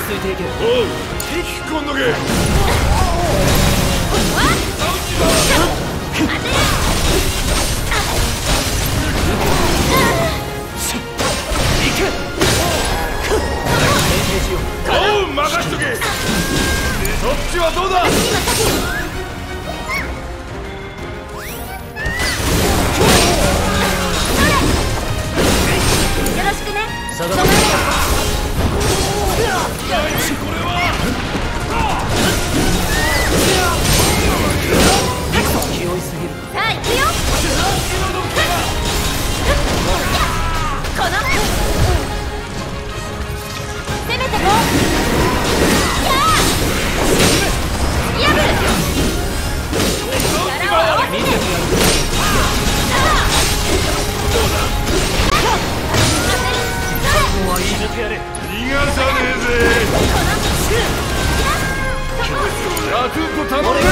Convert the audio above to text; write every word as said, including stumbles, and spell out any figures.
ついていけ。 おう、引き込んどけ。おう、任しとけ。そっちはどうだ。 よろしくね。 下がれ。 これは気負いすぎる。 さあ行くよ。この攻めてこう。やあやぶ力を合わせて。 見ててやる。 逃がさねえぜ。ガクッと頼む。